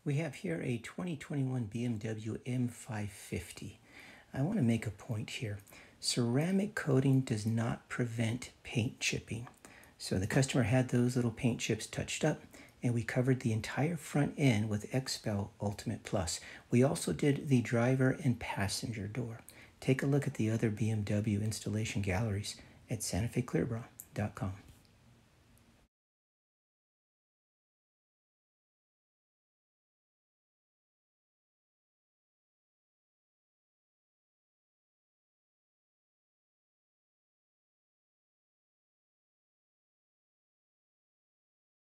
We have here a 2021 BMW M550. I want to make a point here. Ceramic coating does not prevent paint chipping. So the customer had those little paint chips touched up, and we covered the entire front end with Xpel Ultimate Plus. We also did the driver and passenger door. Take a look at the other BMW installation galleries at SantaFeClearBra.com.